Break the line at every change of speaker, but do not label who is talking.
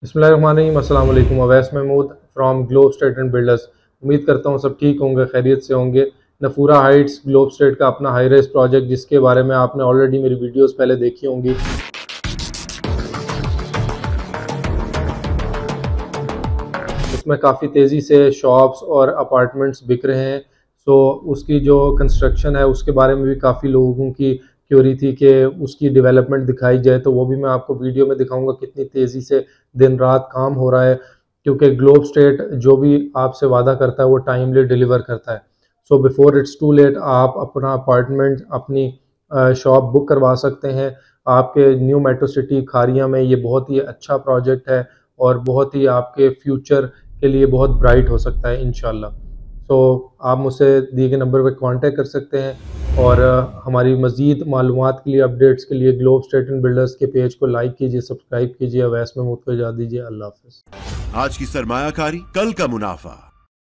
बिस्मिल्लाहिर्रहमानिर्रहीम। अस्सलाम वालेकुम। Awais Mahmood from globe state and builders. उम्मीद करता हूँ सब ठीक होंगे, खैरियत से होंगे। नफूरा हाइट्स ग्लोब स्टेट का अपना हाई रेस प्रोजेक्ट, जिसके बारे में आपने ऑलरेडी मेरी वीडियोस पहले देखी होंगी। उसमें काफ़ी तेज़ी से शॉप्स और अपार्टमेंट्स बिक रहे हैं। सो उसकी जो कंस्ट्रक्शन है उसके बारे में भी काफ़ी लोगों की क्यूरी थी कि उसकी डेवलपमेंट दिखाई जाए, तो वो भी मैं आपको वीडियो में दिखाऊंगा कितनी तेज़ी से दिन रात काम हो रहा है। क्योंकि ग्लोब स्टेट जो भी आपसे वादा करता है वो टाइमली डिलीवर करता है। So before it's too late आप अपना अपार्टमेंट, अपनी शॉप बुक करवा सकते हैं। आपके न्यू मेट्रो सिटी खारिया में ये बहुत ही अच्छा प्रोजेक्ट है और बहुत ही आपके फ्यूचर के लिए बहुत ब्राइट हो सकता है इंशाल्लाह। सो आप मुझसे दिए गए नंबर पर कांटेक्ट कर सकते हैं और हमारी मज़ीद मालूमात के लिए, अपडेट्स के लिए ग्लोब स्टेट एंड बिल्डर्स के पेज को लाइक कीजिए, सब्सक्राइब कीजिए। अवैस महमूद को इजाज़त दीजिए। अल्लाह हाफ़िज़।
आज की सरमायाकारी, कल का मुनाफा।